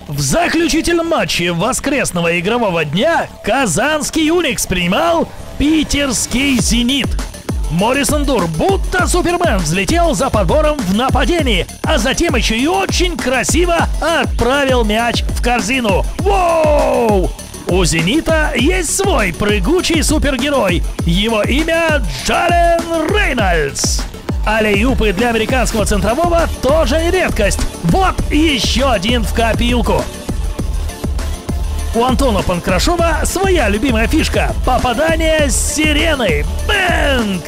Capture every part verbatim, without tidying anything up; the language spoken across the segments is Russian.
В заключительном матче воскресного игрового дня казанский Уникс принимал питерский Зенит. Моррисон Дур будто Супермен взлетел за подбором в нападении, а затем еще и очень красиво отправил мяч в корзину. Воу! У «Зенита» есть свой прыгучий супергерой. Его имя Джален Рейнольдс. Аллей-упы для американского центрового тоже не редкость. Вот еще один в копилку. У Антона Панкрашова своя любимая фишка – попадание с сиреной. Бэнг!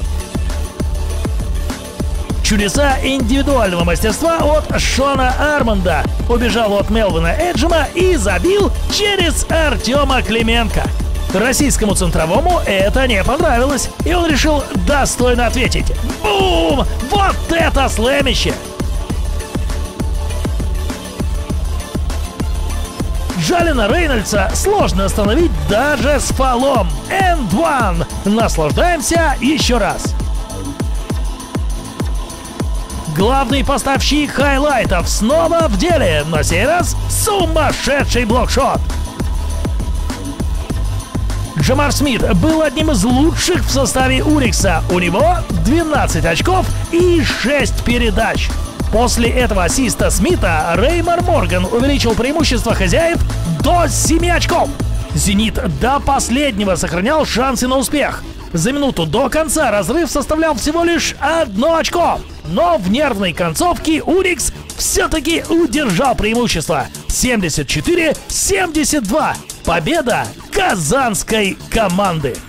Чудеса индивидуального мастерства от Шона Армонда. Убежал от Мелвина Эджема и забил через Артема Клименко. Российскому центровому это не понравилось, и он решил достойно ответить. Бум! Вот это слэмище! Джалена Рейнольдса сложно остановить даже с фолом. энд один. Наслаждаемся еще раз. Главный поставщик хайлайтов снова в деле. На сей раз сумасшедший блокшот. Джамар Смит был одним из лучших в составе Уникса. У него двенадцать очков и шесть передач. После этого ассиста Смита Реймар Морган увеличил преимущество хозяев до семи очков. «Зенит» до последнего сохранял шансы на успех. За минуту до конца разрыв составлял всего лишь одно очко. Но в нервной концовке Уникс все-таки удержал преимущество. семьдесят четыре семьдесят два. Победа казанской команды.